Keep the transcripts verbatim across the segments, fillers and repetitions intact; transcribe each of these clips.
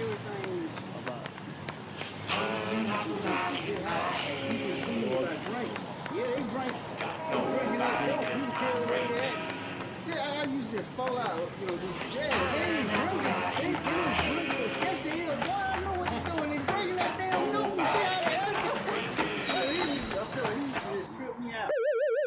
everything's about. Yeah, they drink. Drinking that milk. You can tell where they at. Yeah, I used to just fall out. You know, just yeah, they ain't drinking. They ain't drinking. Yes, they is. Boy, I know what they're doing. They drinking that damn milk. You see how they act? I feel like he just tripped me out.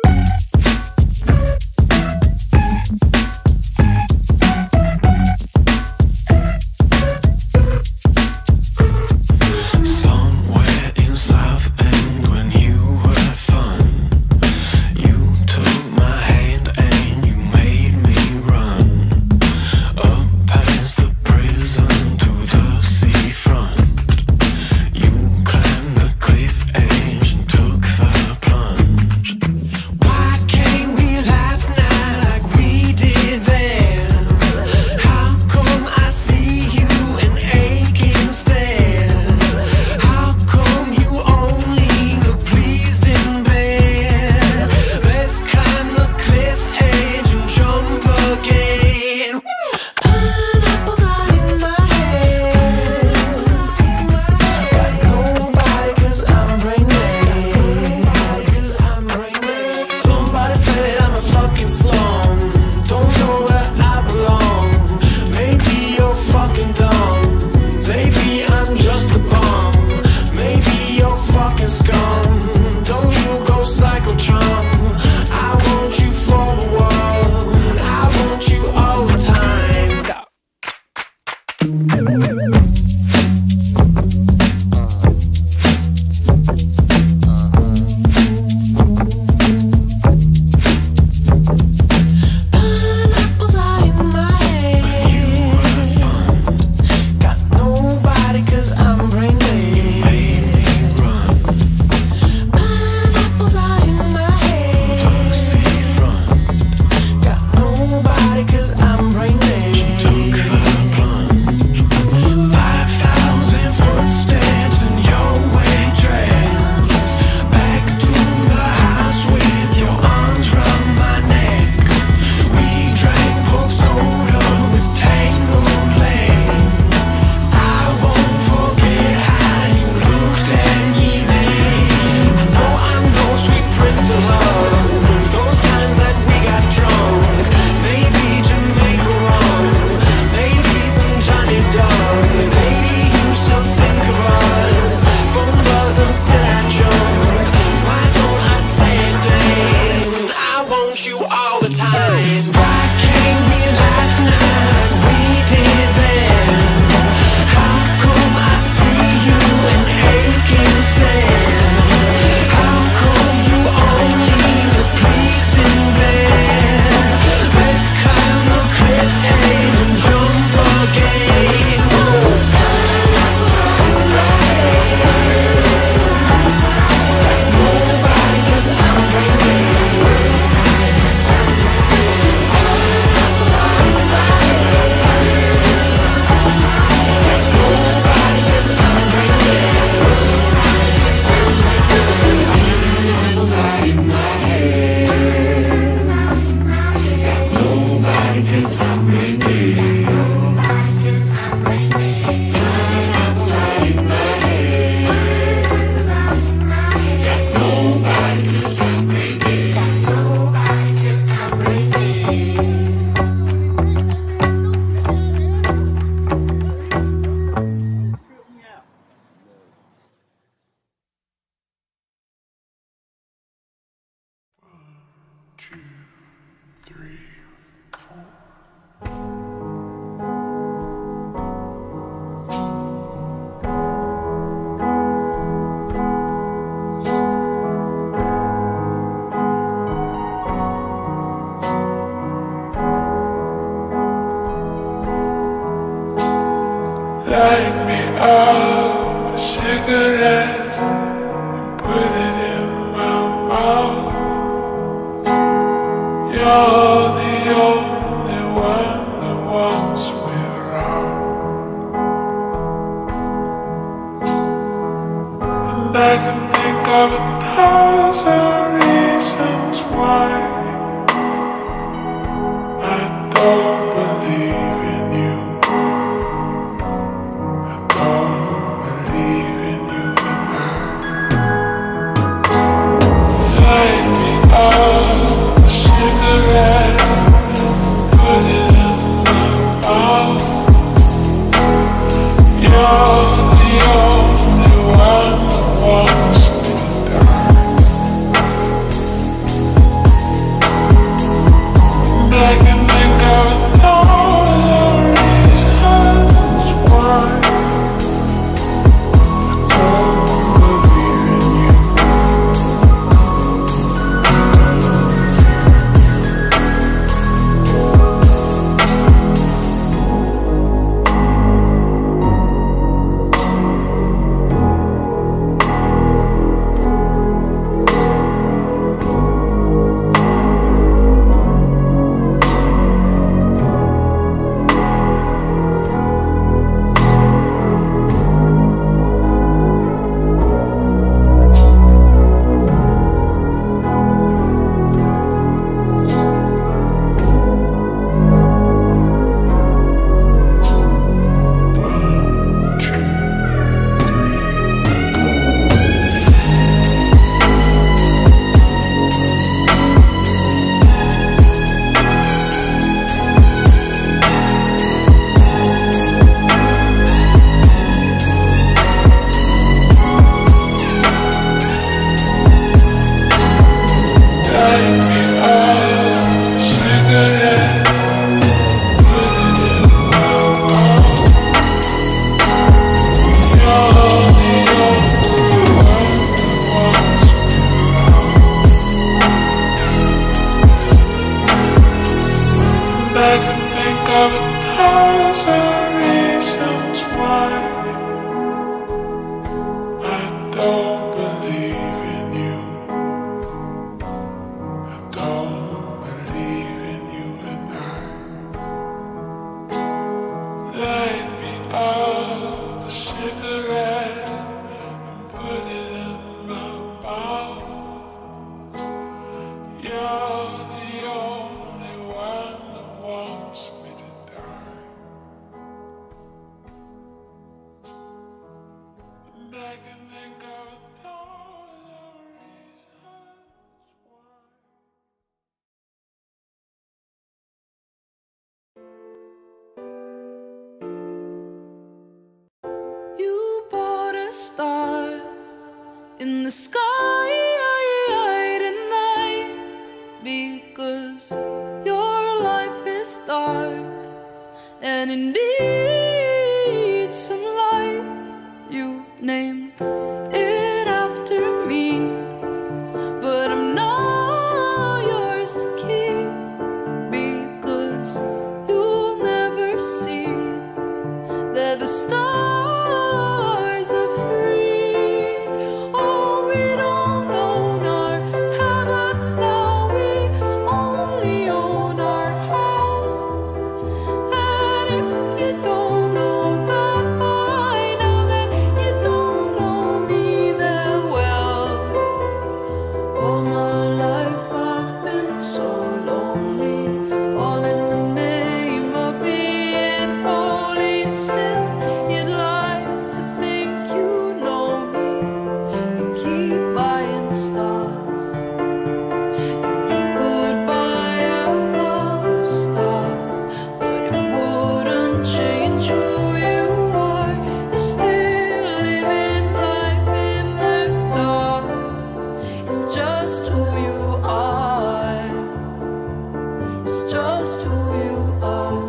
Light me up a cigarette and put it in my mouth. You're the only one that wants me around, and I can think of a thousand reasons why I don't believe in you. the sky tonight, because your life is dark and it needs some light. You named it after me, but I'm not yours to keep, because you'll never see that the stars are free. Oh, we don't own our heavens now, we only own our hell. And if you don't know that by now, then you don't know me that well. All my life I've been so lonely, all in the name of being holy. And still you'd like to think you know me. You keep buying stars, and you could buy up all the stars, but it wouldn't change who you are. You're still living life in the dark. It's just who you are. It's just who you are.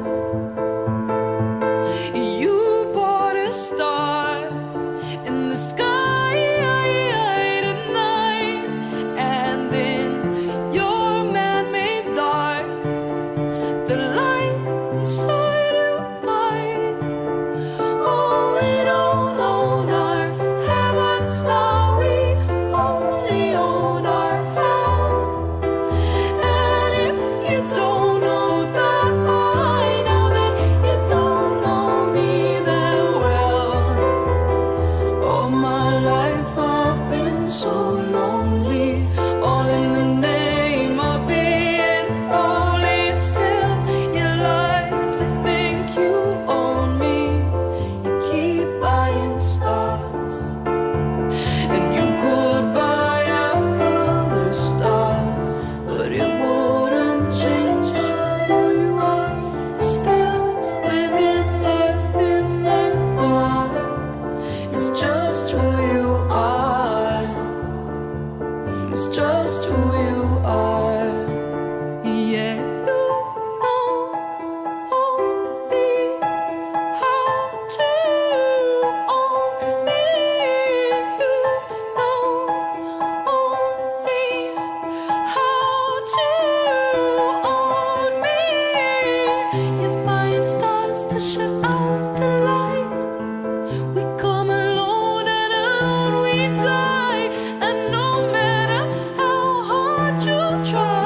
You bought a star in the sky tonight, and in your man-made dark, the light inside you light. Oh, we don't own our heavens now, we only own our hell. And if you don't know that by now, then you don't know me that well. All my life I've been so lonely, all in the name of being holy. And still you like to think you own me. You keep buying stars, and you could buy up all the stars, but it wouldn't change who you are. You're still living life in the dark. It's just who you are. It's just who you are. Yeah, you know only how to own me. You know only how to own me. You're buying stars to shut out the light. We come alone and alone we die. And no matter how hard you try,